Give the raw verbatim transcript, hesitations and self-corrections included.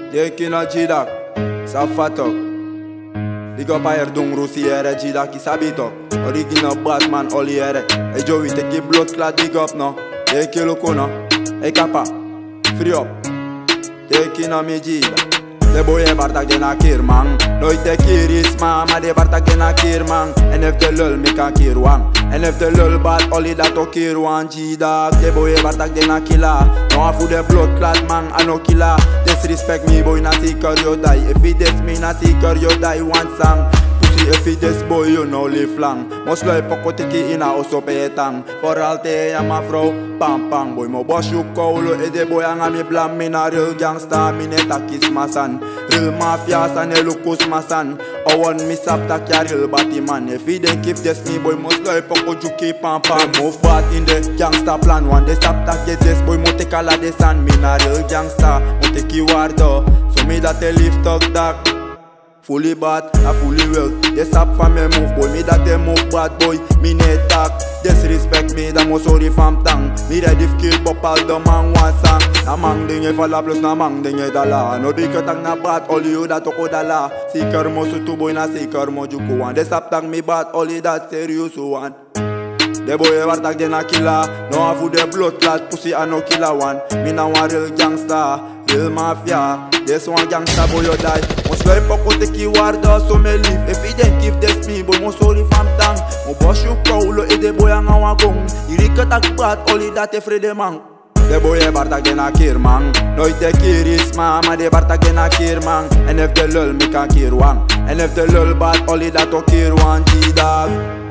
Deki na G-Dak, sa fatok. Big up ayer dung Rusi ere G-Dak ki sabi tok. Original Batman oli ere. Hey Joey teki blood clot big up no. Deki loko no. Hey kappa, free up. Deki na mi G-Dak. De boye bartak de na kir man. Nooit de kiris man, maar de bartak de na kir man. En if de lul mi kan kir wang. En if de lul bad oli dat ook kir wang G-Dak. De boye bartak de na killa. No afu de blood clot man, I no killa. Disrespect me boy na seeker you die. If he diss me na seeker you die one song. If he this boy you know live long. Mos loy poko tiki ina oso petang. For alte ya ma vrouw pam pam boy mo boss you koulo e de boy anga mi blam mi na real gangsta mi ne takis masan. Real mafia san e lukus masan. I want me sap tak ya real batty man. If he den give this me boy mos loy poko juki pam pam. Move bad in the gangsta plan. One de sap tak ye this boy mo take ala de san. Mi na real gangsta mo teki wardo. So me dat e lift talk dak. Fully bad, a fully well. Yes up for me move boy, me that they move bad boy. Me need talk, disrespect me, that mo sorry fam tang. Me ready f kill pop all the man one song. Na mang dinge falla plus na mang dinge dala. No di ketang na bad, all you that toko dala. Seeker mo sutu boy na seeker mo juku one. Des up tang me bad, all you that serious one. De boy bartak de na killa. No afu de blood clot, pussy a no killer one. Me na one real gangsta, real mafia. This one gangsta boy you die. Mos loy poko teki warda so me live. If he den give this me boy mo sorry fam tang. Mo boss you koulo e de boy anga wagong. Iri ketak bad oli dat e frede man. De boy e bartak de na kir man. Nooit de kiris man, maar de bartak de na kir man. En if de lul mi kan kir wang. En if de lul bad oli dat ook kir wang G-Dak.